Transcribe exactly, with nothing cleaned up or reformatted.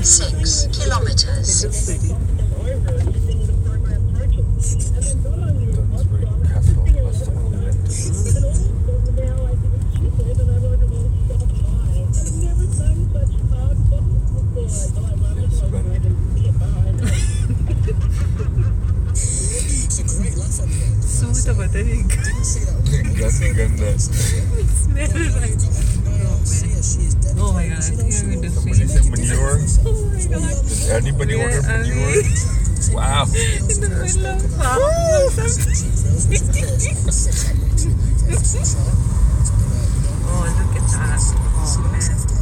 six kilometers. It looks pretty. Suit apa tadi? Ganda-ganda. Smell like. Oh my god, I think I'm going to Somebody faint. said manure. Oh my god. Did anybody Where order are manure? we? Wow. In the middle of farm or something. Oh, look at that. Oh man.